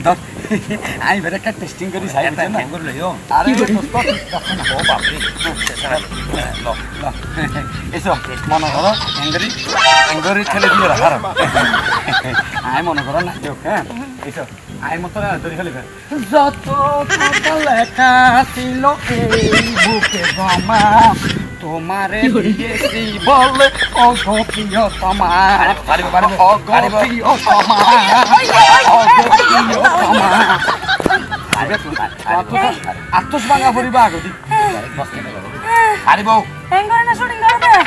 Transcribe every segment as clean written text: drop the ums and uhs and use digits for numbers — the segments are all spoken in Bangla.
ধর আমি বেটা একটা টেস্টিং করি সাইড না হ্যাং করে লইও আরে ও বাপরে ল ল এসো মনে করো হ্যাঙ্গরি ছেলে দিয়ে রাখার আমি মনে করো না কেউ হ্যাঁ এসো আমি মতো ধরে ফেলি যত কথা লেখা ছিল এই বুকে জমা তোমারে দিয়েছি বলে অগপ্রিয় তোমার অগপ্রিয় তোমার অগপ্রিয় তোমার আত্মস ভাঙা পড়িবা আগতি আরে বউ হ্যাঙ্গরে না শুটিং করো দে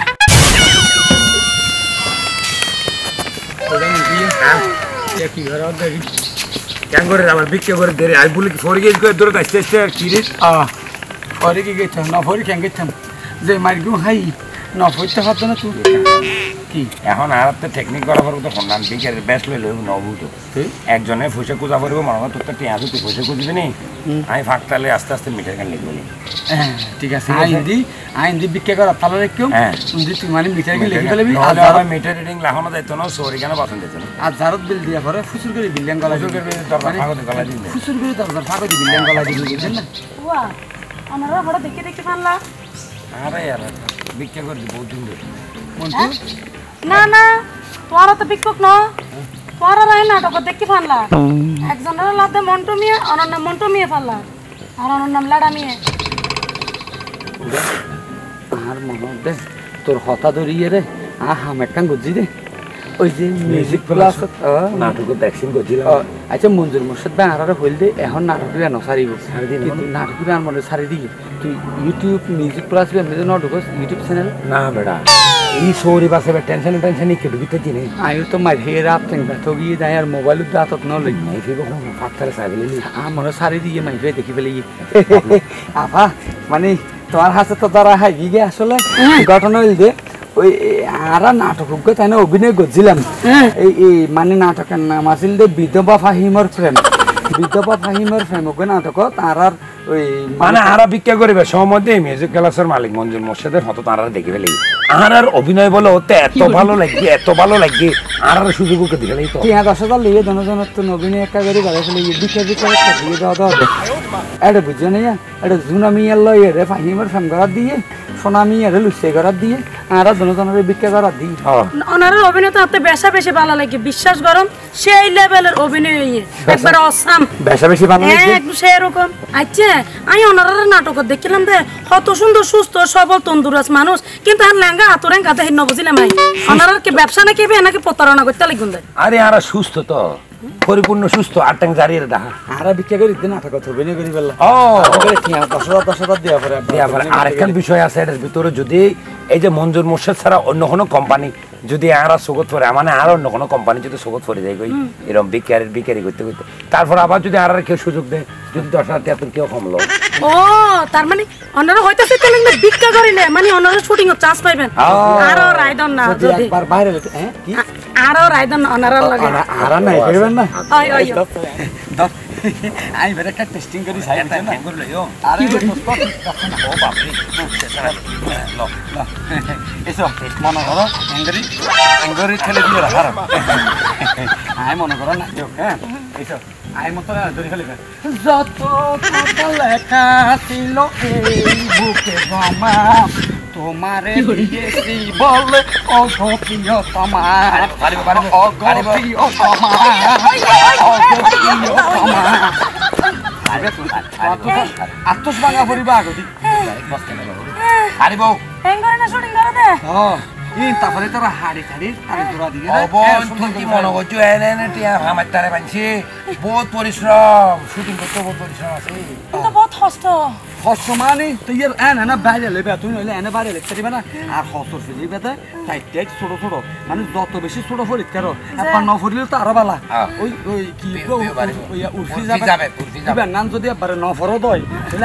কি ঘর দেখি কেন করে আমার বিক্রি করে দেরে আই বলি ফরি গেজ করে দূরে আসতে আসতে কি রে ফরি কি গেছ না ফরি কেন গেছাম যে মারগু হাই না ফইতে হতো না তুই কি এখন আর তো টেকনিক করা পড়ব তো ফোন বিকের বেস্ট লই লই নবু তো একজনে ফুসে কুজা করব মনে হয় তোর তো টিয়া তুই ফুসে কুজবি নি আমি ফাকতালে আস্তে আস্তে মিটার গান লিখব নি ঠিক আছে আইন দি বিক্রি করা তাহলে রাখিও তুমি তুই মানে মিটার গান লিখে ফেলবি আর আমার মিটার রিডিং লাগানো যাইতো না সরি কেন পছন্দ হইতো না আর জারত বিল দিয়া পরে ফুসুর করে বিলিয়ন গলা ফুসুর করে দরকার ফাগতে গলা দিন ফুসুর করে দরকার ফাগতে বিলিয়ন গলা দিন বুঝছেন না ওয়া আমরা বড় দেখে দেখে পারলা আরে यार বিক্রি করে দিব দিন মন্টু না না তোরা তো বিক্কক না তোরা রাই নাটক দেখি ফানলা একজনের লাদে মন্টু মিয়া অনন্য মন্টু মিয়া ফানলা আর অনন্য নাম লাডা মিয়া আর মনে দে তোর হতা ধরিয়ে রে আহা মেকান গজি দে ওই যে মিউজিক ক্লাস নাটক দেখছিন গজিলা আচ্ছা মঞ্জুর মোর্শেদ বাংলারে হইল দে এখন নাটক রে নসারিব সারি দিন নাটক রে মনে সারি দি তুই ইউটিউব মিউজিক ক্লাস রে মেজে নাটক ইউটিউব চ্যানেল না বেটা এই সোরি বাসে টেনশন কে ডুবিতে দিনে আয়ু তো মাই হে রাত থেকে তো গিয়ে যায় আর মোবাইল দাঁতত ন লই নাই ফিব ফাকতারে সাইবেলি আমার সারি দিয়ে মাই ফে দেখি ফেলি আফা মানে তোমার হাতে তো ধরা হাই গিয়ে আসলে ঘটনা হইল দে ওই আরা নাটক তাই না অভিনয় করছিলাম এই মানে নাটকের নাম আছিল দে বিধবা ফাহিমর প্রেম বিধবা ফাহিমর প্রেম ওকে নাটক তার ওই মানে আরা ভিক্ষা করিবে সমধ্যে মিউজিক ক্লাসের মালিক মঞ্জুর মোর্শেদের হতো তারা দেখি ফেলি আর অভিনয় বলে ওতে এত ভালো লাগে আর সুযোগ ওকে দিলে তো 10,000 লিয়ে জনজন তো অভিনয় একটা করে গাড়ি ফেলে ভিক্ষা দিয়ে দাও এটা বুঝছো না এটা জুনামিয়ার লয়ে রে ফাহিমর প্রেম করা দিয়ে সোনামিয়ার লুসে করা দিয়ে আর জনজনের ভিক্ষা করা দিই ওনার অভিনয় তো হাতে বেশা বেশি ভালো লাগে বিশ্বাস গরম সেই লেভেলের অভিনয় একবার অসাম বেশা বেশি ভালো লাগে একটু সেরকম আচ্ছা আমি ওনার নাটক দেখছিলাম দে কত সুন্দর সুস্থ সবল তন্দুরাস মানুষ কিন্তু আর লেঙ্গা আতরেন কাতে হিন্ন বুঝিলাম ভাই ওনার কি ব্যবসা নাকি নাকি প্রতারণা করতে লাগুন দে আরে আর সুস্থ তো পরিপূর্ণ সুস্থ আটটাং জারিয়ে দেখা আরা ভিক্ষা করি দিন নাটক অভিনয় করি বললা ও করে 10,000 দেয়া পরে আরেকখান বিষয় আছে এর ভিতরে যদি এই যে মঞ্জুর মোর্শেদ ছাড়া অন্য কোনো কোম্পানি যদি আরা সুগত করে মানে আর অন্য কোনো কোম্পানি যদি সুগত করে যায় কই এরকম বিক্রি করতে তারপর আবার যদি আর কেউ সুযোগ দেয় যদি 10,000 টাকা কেউ কমলো ও তার মানে অন্যরা হইতাছে তেলে ভিক্ষা করিলে মানে অন্যরা শুটিং এর চান্স পাইবেন আরো রাইদন না যদি একবার বাইরে কি আরো রাইদন অন্যরা লাগে আর না কইবেন না ওই আমি বেটা একটা টেস্টিং করি সাইড না হ্যাং করে লইও আরে ও বাপরে ল ল এসো মনে করো হ্যাঙ্গরি ছেলে দিয়ে রাখার আমি মনে করো না কেউ হ্যাঁ এসো আমি মতো ধরে ফেলি যত কথা লেখা ছিল এই বুকে জমা তোমারে দিয়েছি বলে অগপ্রিয় তোমার অগপ্রিয় তোমার অগপ্রিয় তোমার আত্মস ভাঙা পড়িবা আগতি আরে বউ হ্যাঙ্গরে না শুটিং করো দে তারপরে তোরা হাড়ি আরে তোরা দিকে কি মনে করছো এনে টিয়া আমার তারে বানছি বহুত পরিশ্রম শুটিং করতে বহুত পরিশ্রম আছে কিন্তু বহুত কষ্ট মানে তুই এনে বাইরে লেবে তুই নইলে এনে বাইরে লিখতে দিবে না আর হসর ফিরি বেতে টাইট ছোট মানে যত বেশি ছোট ফরিত কারো একবার ন ফরিলে তো আরো ভালো ওই কি উর্ফি যাবে নাম যদি একবারে ন ফরত হয়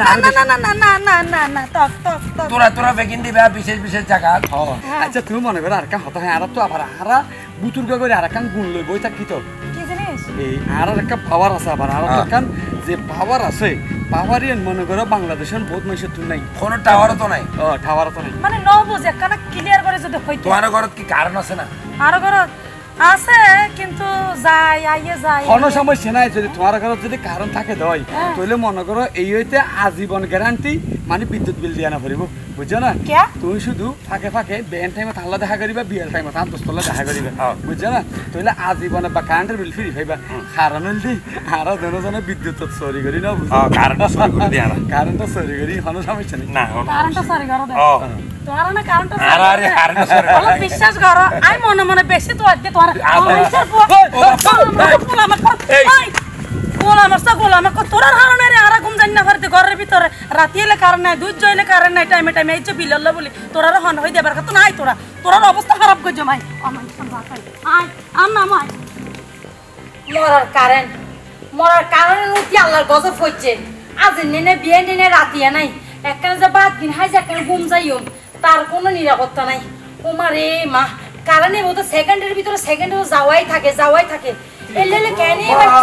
না তোরা বেকিন দিবে বিশেষ জায়গা আচ্ছা তুমি মনে করো আর কান হতা হ্যাঁ আর তো আবার হারা বুতুর্গ করে আর কান গুণ লই বই থাকি তো এই আর একটা পাওয়ার আছে আবার আর একটা যে পাওয়ার আছে পাওয়ারিয়ান মনে করো বাংলাদেশের বহুত মানুষের তুই নাই কোনো টাওয়ারও তো নাই টাওয়ারও তো নাই মানে ন বুঝে কানা ক্লিয়ার করে যদি হইতো তোমার ঘরত কি কারণ আছে না আর ঘরত আছে কিন্তু যাই আইয়ে যাই কোনো সমস্যা নাই যদি তোমার ঘরে যদি কারণ থাকে দই তাহলে মনে করো এই হইতে আজীবন গ্যারান্টি মানে বিদ্যুৎ বিল দিয়া না পারিব বুঝছো না তুমি শুধু ফাঁকে ফাঁকে বেন টাইমে তাহলে দেখা করিবা বিয়ের টাইমে তার দোস্তলে দেখা করিবা বুঝছো না তাহলে আজীবনে বা কারেন্টের বিল ফ্রি পাইবা কারণ হইলে আর দুজনে বিদ্যুৎ চুরি করি না কারেন্টটা চুরি করে দিয়া না কারেন্টটা চুরি করি কোনো সমস্যা নেই না কারেন্টটা চুরি করো দে তোমার না কারেন্টটা আরে কারেন্টটা চুরি বলো বিশ্বাস করো আমি মনে মনে বেশি তো আজকে তোমার তোরা হারণে রে আর ঘুম জানি না পারতে ঘরের ভিতরে রাতি এলে কারণ নাই দুধ জইলে কারণ নাই টাইমে টাইমে এই যে বিলল্লা বলি তোরা হন হই দেবার কথা নাই তোরা অবস্থা খারাপ করছো ভাই আর না মাই মরার কারণে উঠি আল্লাহর গজব হচ্ছে আজ নেনে বিয়ে নেনে রাতিয়া নাই একখানে যে বাদ দিন হাই একখানে ঘুম যাইও তার কোনো নিরাপত্তা নাই ওমা রে মা কারণে ও তো সেকেন্ডের ভিতরে সেকেন্ডে যাওয়াই থাকে এলে কেন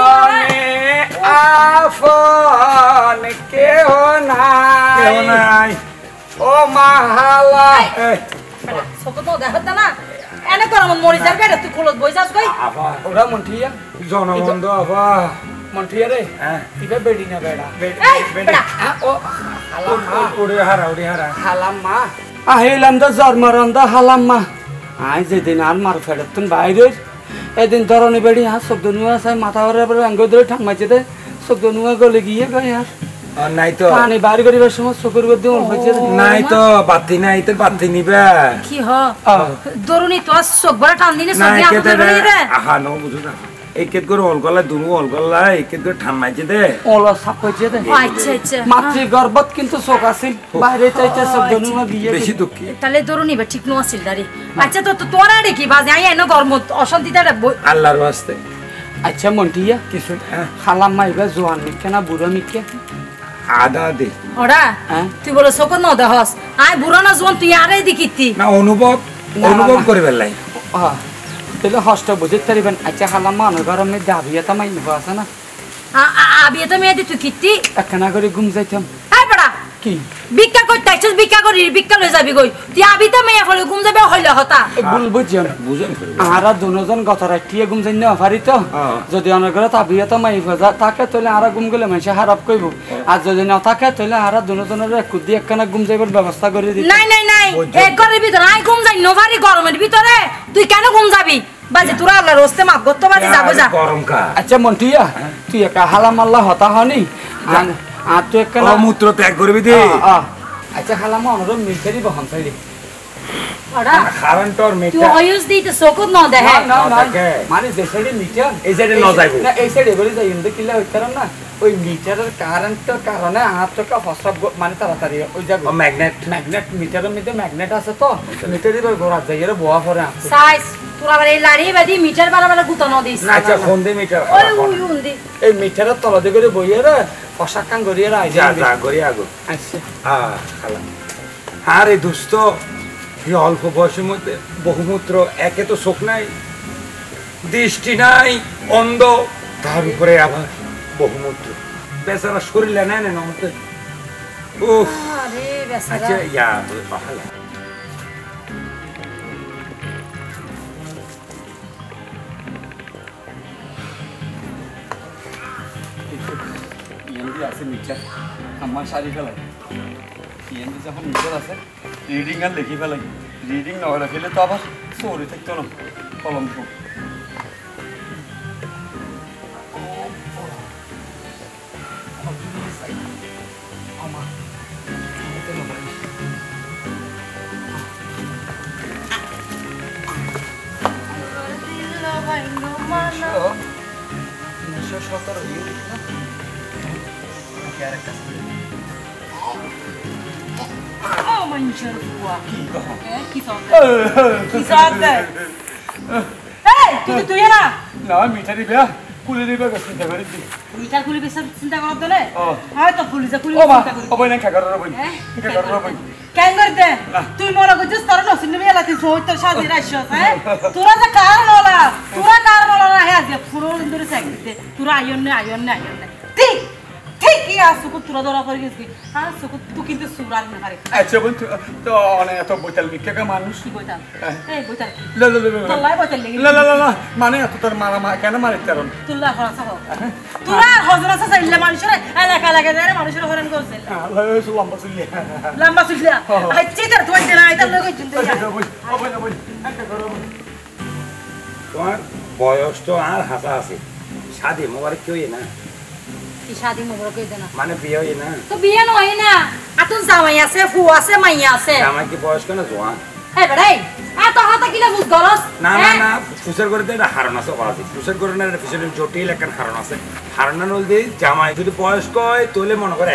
আফন কেহ নাই ও মাহালা সকত দেখাত না এনে কর আমার মরি যার বেড়া তুই খোলত বই যাস কই ওরা মন্ঠিয়া জনবন্ধ আবা মন্ঠিয়া রে ইবে বেডি না বেড়া বেড়া ও ওরে হারা হালাম মা আহিলাম তো জন্মরন্দ হালাম মা আই যেদিন আর মার ফেরত তুমি বাইরে এদিন ধরনি বেড়ি আর শব্দ নুয়া আছে মাথা ভরে আঙ্গ ধরে ঠাম্মাইছে দে শব্দ নুয়া গলে গিয়ে গয় আর নাই তো পানি বাড়ি করিবার সময় চকুর মধ্যে মন হয়েছে নাই তো বাতি নাই তো বাতি নিবে কি হ দরুনি তো চোখ বড় টান দিনে চোখ দিয়া তো রে আহা নো বুঝু না একেত করে অলগলা দুনু অলগলা একেত করে ঠাম্মাইছে দে ওলা সাপ হয়েছে দে আচ্ছা মাতৃ গর্ভত কিন্তু চোখ আছিল বাইরে চাইতে শব্দ নুয়া গিয়ে বেশি দুঃখী তাহলে দরুনি বা ঠিক নো আছিল দাঁড়ি আচ্ছা তো তোরা রে কি বাজে আই এনো গরম অশান্তিটা আল্লাহর ওয়াস্তে আচ্ছা মন্টিয়া কিছু হালাম মা এবার জোয়ান মিথ্যা না বুড়ো মিথ্যা আদা দে ওরা তুই বলে চোখ ন দেহস আই বুড়ো না জোয়ান তুই আরে দেখিতি না অনুভব করে বেলাই তাহলে হস্ত বুঝতে পারিবেন আচ্ছা হালাম মানুষ গরমে দাবিয়া তো মাইন আছে না আবিয়ে তো মেয়ে তুই কিতি একখানা করে ঘুম যাইতাম আই বড়া কি ভিক্ষা করতে আইছস ভিক্ষা করি ভিক্ষা লই যাবি কই তুই আবি তো মেয়ে ফলে ঘুম যাবে হইলে হতা ভুল বুঝছেন আর দুজন গত রাত্রিয়ে ঘুম যাই না পারি তো যদি অনেক করে তাবিয়া তো মাই ভাজা থাকে তাহলে আর ঘুম গেলে মানুষে খারাপ কইব আর যদি না থাকে তাহলে আর দুজনের একটু দিয়ে একখানা ঘুম যাইবার ব্যবস্থা করে দিই নাই এক ঘরের ভিতরে আই ঘুম যাই না পারি গরমের ভিতরে তুই কেন ঘুম যাবি বাজি তোরা আল্লাহর রস্তে মাপ গত বাজি যাবো যা গরম কা আচ্ছা মন্টিয়া তুই একা হালাম আল্লাহ হতা হনি আর তুই একখানা মূত্র ত্যাগ করবি দি আচ্ছা হালাম অনুরোধ মিলতেই বহন চাইলি ওরা কারেন্টর তুই মিটার অয়ুস দিতে চোখত ন দেখে না মানে যে সাইডে মিটার এই সাইডে ন যাইবো না এই সাইডে বলি যাই কিন্তু কিলা হইতারম না ওই মিটারের কারেন্টের কারণে হাত টাকা ফসব মানে তাড়াতাড়ি ওই যাবে ম্যাগনেট মিটারের মধ্যে ম্যাগনেট আছে তো মিটার দিবার গোড়া যাই এর বোয়া পরে আছে সাইজ তোরা বলে লাড়ি বাদি মিটার বালা গুতানো দিস আচ্ছা ফোন দে মিটার ওই উন্দি এই মিটারের তলদে করে বইয়ে রে পোশাক কান করিয়ে রাই যা করি আগো আচ্ছা খালা আরে দোস্ত এই অল্প বয়সের মধ্যে বহুমূত্র একে তো চোখ নাই দৃষ্টি নাই অন্ধ তার উপরে আবার বহুমূত্র বেচারা শরীরে নেয় না মতে উফ আরে বেচারা আচ্ছা ইয়া ভালো আছে মিটার আমার শাড়ি ফেলাই সিএনজি যখন মিটার আছে রিডিং আর লিখি ফেলাই রিডিং না হলে ফেলে তো আবার চোরি থাকতো না কলঙ্ক Oh, mancher buah. Kisah. Hey, tu ya na? না মিঠারি বিয়া কুলি দিবা চিন্তা করি দি মিঠার কুলি বেশ চিন্তা করত দলে হয় তো কুলি যা কুলি ও মা চিন্তা করি ও বইনা খাগার রবই খাগার রবই কেন করতে তুই মনে করছিস তোর নসিন নিয়ে এলাতে তোর সাজি রাখছস হ্যাঁ তোরা যা কারণ হলা না হে আজ পুরো ধরে সাইতে তোরা আইন না ঠিক ঠিকই আছে তোরা ধরা করে গেছি হ্যাঁ তুই কিন্তু সুরাল না পারে আচ্ছা বন্ধু তো অনেক এত বইতাল বিক্রেতা মানুষ কি বইতাল এই বইতাল কি লা লা তোলাই বইতাল লাগি লা লা লা মানে এত তোর মারা কেন মারিস কারণ তুলা হরাসা হোক তোরা হজরসা চাইলে মানুষের এলাকা লাগে যায় মানুষের হরণ করছে আল্লাহ লম্বা চুলি লম্বা চুলিয়া আইছি তার তুই না এটা লগে চিন্তা তোমার বয়স তো আর হাসা আছে শাদি মোবারক কেউ না কি শাদি মোবারক হইছে না মানে বিয়ে হয় না তো বিয়ে নয় না আতুন জামাই আছে ফু আছে মাইয়া আছে আমার কি বয়স কেন জোয়ান এই বেড়াই এত হাতা কিনা বুঝ গলস না না না ফুসের করে দেয় হারণ আছে আছে ফুসের করে না পিছনে জটিল একটা হারণ আছে হারণ নল দিয়ে জামাই যদি বয়স্ক হয় তাহলে মনে করে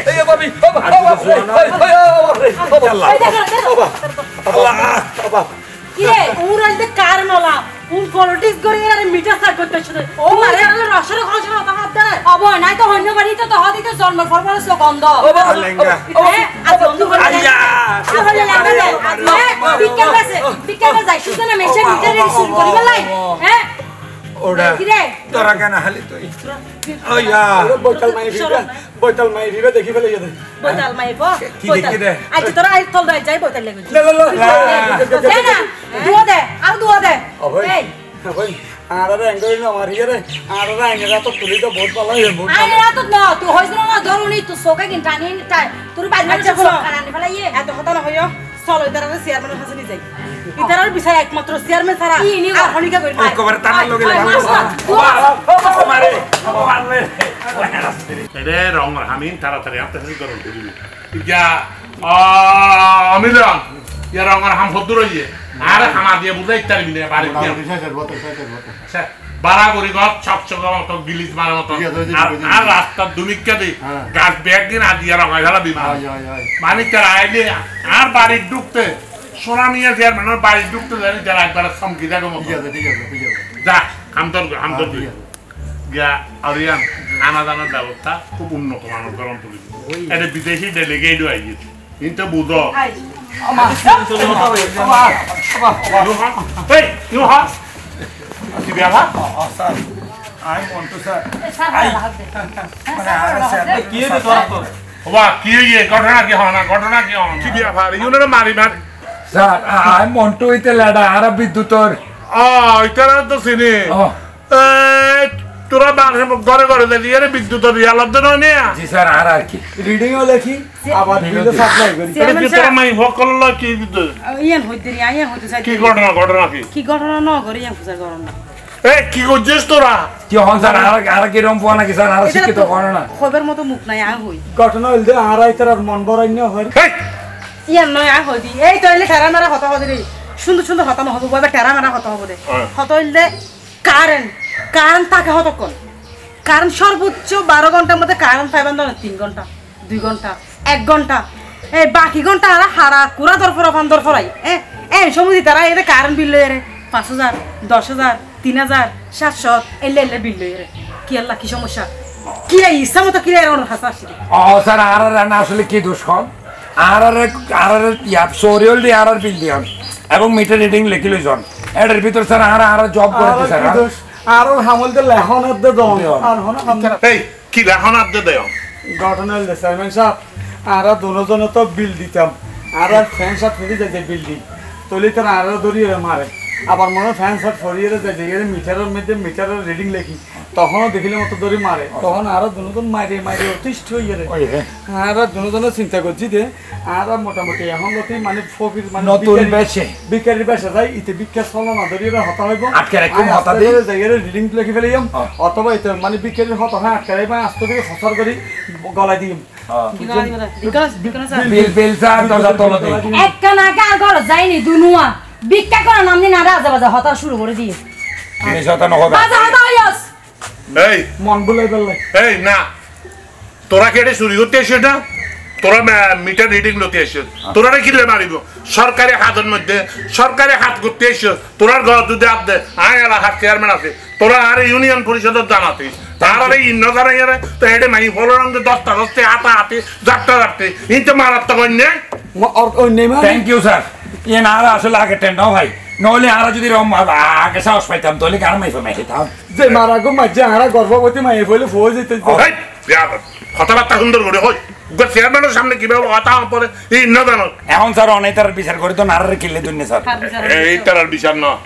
কি রে ওরা যে কার নলা কোন পলিটিক্স করে এর মিটার সার করতে শুনে ও মারে আর রসের খসে না কথা দে অব নাই তো হন্য বাড়ি তো হদিতে জন্ম ফরমাল সুগন্ধ লেঙ্গা আজ বন্ধ করে আইয়া তাহলে লাগা দে বিকেলে যাই শুধু না মেশে মিটার শুরু করি বলাই হ্যাঁ ওড়া কি রে তোরা কেন হালি তুই আইয়া বইতাল মাই ভিবে দেখি ফেলে গেছে বইতাল মাইব কি দেখি রে আজ তোরা আই তল দাই যাই বইতাল লাগে লা লা লা দে না দুয়া দে আর দুয়া দে এই ভাই আরে এঙ্গরি না মারি রে আরে এঙ্গরা তো তুলি তো বহুত ভালো হই বহুত আরে না তো না তুই হইছিল না ধরুনি তুই সোকে কিনটা নিন তোর বাইরে আচ্ছা, সব শোনো। খানা নি ফেলাই এত কথা না হইও চলো ইতারা চেয়ারম্যানের কাছে নিয়ে যাই ইতারার বিষয় একমাত্র চেয়ারম্যান ছাড়া কি নিব? আর হনিকা করি না একবারে টানার লগে মারে এরে রঙর হামিন তাড়াতাড়ি আপনি শুরু করুন বুঝলি ইয়া অমিলন ইয়া রঙর হাম হদ্দুর হইয়ে আর হামা দিয়ে বুঝাই তারবি না বাড়ি দিয়ে আচ্ছা বাড়া করি ঘর চকচক মতো গিলিস মারা মতো আর রাস্তার দুমিককে দি গাছ ব্যাগ দিন আদিয়া রঙাই ফেলা বিমান মানে তারা আইলে আর বাড়ির ঢুকতে সোনা মিয়া চেয়ারম্যানের বাড়ির ঢুকতে জানি যারা একবার চমকি থাকো মতো যা হামদর দিয়ে গিয়া আরিয়ান আনা দানার ব্যবস্থা খুব উন্নত মানের গরম তুলি এটা বিদেশি ডেলিগেট হয়ে গেছে কিন্তু বুঝো কি ব্যাপার আই want to sir কি ইয়ে ঘটনা কি হয় না ঘটনা কি হয় কি ব্যাপার ইউনের মারি মারি স্যার আই মন্টু হইতে লাডা আর বিদ্যুতর এটার তো চিনি তোরা ঘরে ঘরে দিয়ে বিদ্যুতের রিয়ালার জন্য নিয়ে জি স্যার আর কি রিডিং ও লেখি আবার বিল সাপ্লাই করি তোরা মাই সকল কি বিদ্যুৎ ইয়ান হইতে নি আইয়া হইতে চাই কি ঘটনা কি কি ঘটনা ন করি ইয়ান পূজা করন না কি করছিস তোরা কি হন স্যার আর কি রম পোয়া নাকি স্যার আর শিক্ষিত করো না খবর মতো মুখ নাই আ হই ঘটনা হইল আর আইতার মন বড়াইন্য হয় ইয়ান নয় আ হই দি এই তো এলে ঠেরা মারা হতা হদি সুন্দর সুন্দর হতা নহব বাবা ঠেরা মারা হতা হব দে হতা হইলে কারেন্ট থাকে হতক্ষণ কারেন্ট সর্বোচ্চ 12 ঘন্টার মধ্যে কারেন্ট পাইবেন না 3 ঘন্টা 2 ঘন্টা 1 ঘন্টা এই বাকি ঘন্টা আর হারা কুড়া দরফরা ফান দরফরাই এই সময় তারা এর কারেন্ট বিল লয়ে রে 5000 10000 3000 700 এলে বিল লয়ে রে কি আল্লাহ কি সমস্যা কি এই ইচ্ছা মতো কি এর হাসাছি স্যার আর না আসলে কি দোষ কম আর ইয়াপ সোরিয়াল দি আর বিল দিও এবং মিটার রিডিং লিখি লইছন এটার ভিতর স্যার আর জব করতে স্যার আর হামলতে লেখনের দে দম আর হন এই কি লেখনার দে দেও ঘটনা হইল চেয়ারম্যান সাহেব আর দুজনে তো বিল দিতাম আর ফ্যান শার্ট ফেরি যায় বিল দি তলি তার আর ধরিয়ে মারে আবার মনে ফ্যান শার্ট ফরিয়ে যায় মিটারের মধ্যে মিটারের রিডিং লেখি তখনও দেখিলে মতো ধরে মারে তখন আরো দুজন মাইরে অতিষ্ঠ হয়ে রে আর দুজনে চিন্তা করছি যে আর মোটামুটি এখন মানে ফকির মানে নতুন বেশে বিকারি বেশে যাই ইতে বিকার চলো না ধরিয়ে হতা হইব আটকে রাখি হতা দিয়ে জায়গায় রিডিং লিখি ফেলে অথবা এটা মানে বিকারির হতা হয় আটকে রাখি আস্তে করে হসার করি গলায় দিম বিল স্যার দরজা তোলা দিই একটা না কার ঘর যাইনি দুনুয়া ভিক্ষা করার নাম দিন আর রাজা বাজা হতা শুরু করে দিয়ে জিনিস হতা নহবে বাজা হতা হইলস এই মন বুলাই ফেললে এই না তোরা কেটে চুরি করতে এসে না তোরা মিটার রিডিং লতে এসে তোরা কিলে মারিব সরকারি হাতের মধ্যে সরকারি হাত করতে এসে তোরার ঘর দুধে হাত দে আয় এলাকার চেয়ারম্যান আছে তোরা আর ইউনিয়ন পরিষদের জানাতে তার আর এই নজর আইয়ারে তো হেডে মাই ফলোর রঙে 10টা হাতা হাতে যাত্রা ইনতে মারাত্মক অন্যায় থ্যাংক ইউ স্যার ইয়ে না আসলে আগে টেন্ডাও ভাই নইলে আর যদি রম আগে সাহস পাইতাম তাহলে কার মাইফা মাইতাম যে মারা গো মাঝে হারা গর্ভবতী মাই ফেলে ফো যেতে কথাবার্তা সুন্দর করে হয় চেয়ারম্যানের সামনে কিভাবে কথা পরে এই ন জানো এখন স্যার অনেকটার বিচার করে তো নারারে কিনলে দুন্য স্যার এইটার আর বিচার না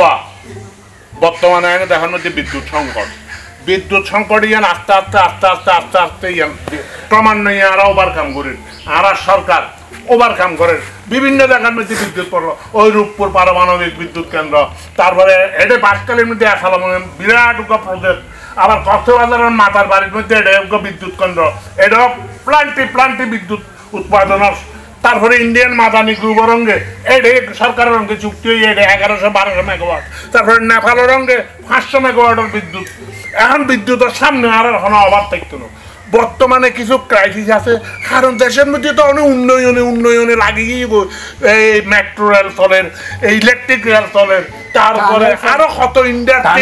বর্তমানে দেখার মধ্যে বিদ্যুৎ সংকট ইয়ান আস্তে আস্তে ইয়ান ক্রমান্বয়ে আর ওভারকাম করেন আর সরকার ওভারকাম করেন বিভিন্ন জায়গার মধ্যে বিদ্যুৎ পড়লো ওই রূপপুর পারমাণবিক বিদ্যুৎ কেন্দ্র তারপরে এটা বাসকালের মধ্যে বিরাট প্রজেক্ট আবার কক্সবাজারের মাথার বাড়ির মধ্যে এটা বিদ্যুৎ কেন্দ্র এটাও প্লান্টি বিদ্যুৎ উৎপাদনের তারপরে ইন্ডিয়ান মাদানি গ্রুপের রঙে এটা সরকারের রঙে চুক্তি হয়ে এটা 1100-1200 মেগাওয়াট তারপরে নেপালের রঙে 500 মেগাওয়াটের বিদ্যুৎ এখন বিদ্যুতের সামনে আর কোনো অভাব থাকতো না বর্তমানে কিছু ক্রাইসিস আছে কারণ দেশের মধ্যে তো অনেক উন্নয়নে লাগিয়ে এই মেট্রো রেল চলের ইলেকট্রিক রেল চলের তারপরে আরো কত ইন্ডাস্ট্রি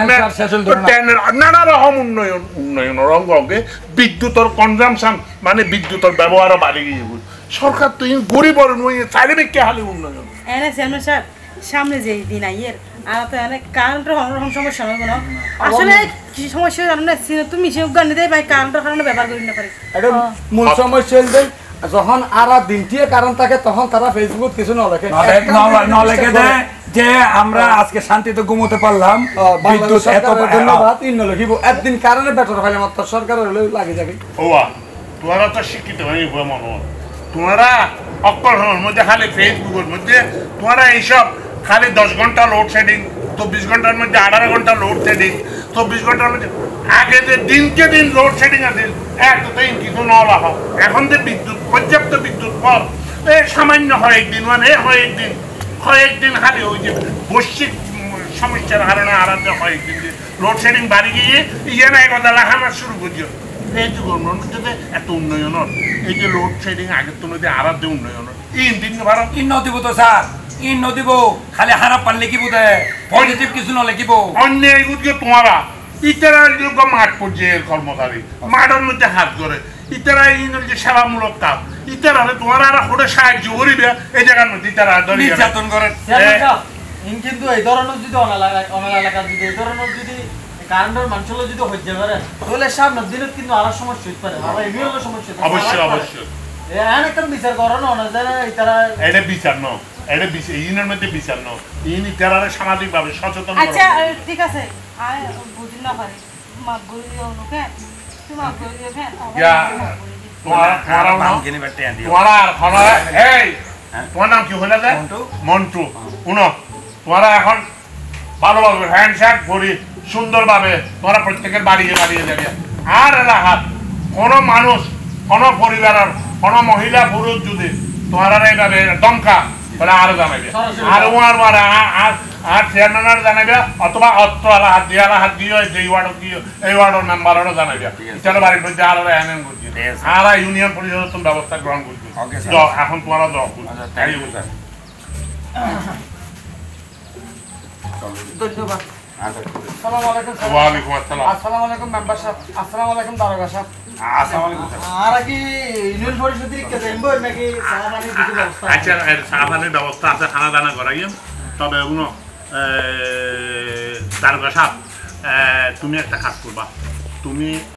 নানা রকম উন্নয়নের অঙ্গে বিদ্যুতের কনজামশন মানে বিদ্যুতের ব্যবহারও বাড়ি গিয়ে সরকার তো গরিব চারিদিকে হালে উন্নয়ন এনে চেয়ারম্যান সাহেব সামনে যে দিন আইয়ের আর তো এনে কারেন্টের অন্যরকম সমস্যা নয় কোনো আসলে কি সমস্যা জানো না তুমি সে গান দিতে ভাই কারেন্টের কারণে ব্যবহার করি না পারি এটা মূল সমস্যা হইল যখন আর দিনটিয়ে কারণ থাকে তখন তারা ফেসবুক কিছু নলেখে দেয় যে আমরা আজকে শান্তিতে ঘুমোতে পারলাম বিদ্যুৎ এত ধন্যবাদ লিখিব একদিন কারণে বেটার হয় মাত্র সরকার লাগে যাবে তোমরা তো শিক্ষিত হয়ে মনে তোমরা অক্ষর মধ্যে খালি ফেসবুকের মধ্যে তোমরা এইসব খালি 10 ঘন্টা লোডশেডিং 24 ঘন্টার মধ্যে 18 ঘন্টা লোডশেডিং 24 ঘন্টার মধ্যে আগে যে দিনকে দিন লোডশেডিং আছে এতদিন কিছু নলা হোক এখন যে বিদ্যুৎ পর্যাপ্ত বিদ্যুৎ পর সামান্য হয় একদিন মানে কয়েকদিন খালি ওই যে বৈশ্বিক সমস্যার কারণে আরাধ্য হয় একদিন যে লোডশেডিং বাড়ি গিয়ে ইয়ে নাই কথা লেখানো শুরু করছো এত উন্নয়ন এই যে লোডশেডিং আগের তুলনায় আরাধ্য উন্নয়ন দিব তো স্যার দিব খালি হারা পারলে কি বোধ পজিটিভ কিছু না লিখিব অন্য এইগুলো তোমারা ইতারা মাঠ পর্যায়ের কর্মচারী মাঠের মধ্যে হাত ধরে ইতারা যে সেবামূলক কাজ ইতারা তোমার আর হোটে সাহায্য করিবে এই জায়গার মধ্যে ইতারা নির্যাতন করে কিন্তু এই ধরনের যদি অনালাকা যদি এই ধরনের যদি কারেন্টের মানুষের যদি হইতে পারে তাহলে সামনের দিনে কিন্তু আরো সমস্যা হইতে পারে আবার এমনিও সমস্যা অবশ্যই একটা বিচার করো না যারা তারা এটা বিচার ন এটা ইনের মধ্যে বিচার ন ইন ইতারা সামাজিকভাবে সচেতন আচ্ছা ঠিক আছে আয় বুঝি না পারি মাপ করে দিও ওকে তুমি মাপ করে দিও ফ্যান তোমার নাম কি হইলা যায় মন্টু শুনো তোমরা এখন ভালোভাবে হ্যান্ডশেক করি সুন্দরভাবে তোমরা প্রত্যেকের বাড়িয়ে যাবে আর এলাকার কোনো মানুষ কোনো পরিবারের কোনো মহিলা পুরুষ যদি তোমারা এইভাবে দমকা তাহলে আরো জানাবে আর চেয়ারম্যানের জানাবে অথবা অত্র হাত দিয়ে এই ওয়ার্ডের মেম্বারেরও জানাবে চলো বাড়ির মধ্যে আরো এনএন করছি আর ইউনিয়ন পরিষদের ব্যবস্থা গ্রহণ করছি এখন তোমারা ধন্যবাদ আসসালামু আলাইকুম ওয়ালাইকুম আসসালাম আসসালামু আলাইকুম মেম্বার সাহেব আসসালামু আলাইকুম দারোগা সাহেব আসসালামু আলাইকুম আর কি ইউনিয়ন পরিষদের কি যাইবো নাকি সাহাবানি কিছু ব্যবস্থা আচ্ছা সাহাবানির ব্যবস্থা আছে খানা দানা করাইম তবে উনো দারোগা সাহেব তুমি একটা কাজ করবা তুমি